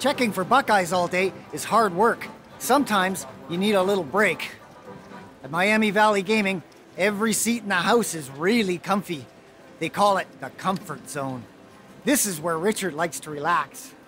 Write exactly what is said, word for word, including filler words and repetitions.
Checking for Buckeyes all day is hard work. Sometimes you need a little break. At Miami Valley Gaming, every seat in the house is really comfy. They call it the comfort zone. This is where Richard likes to relax.